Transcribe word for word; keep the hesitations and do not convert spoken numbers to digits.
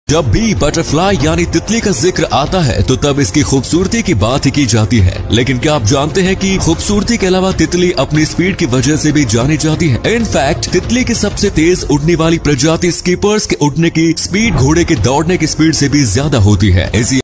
जब भी बटरफ्लाई यानी तितली का जिक्र आता है तो तब इसकी खूबसूरती की बात ही की जाती है। लेकिन क्या आप जानते हैं कि खूबसूरती के अलावा तितली अपनी स्पीड की वजह से भी जानी जाती है। इनफैक्ट तितली की सबसे तेज उड़ने वाली प्रजाति स्कीपर्स के उड़ने की स्पीड घोड़े के दौड़ने की स्पीड से भी ज्यादा होती है। इसी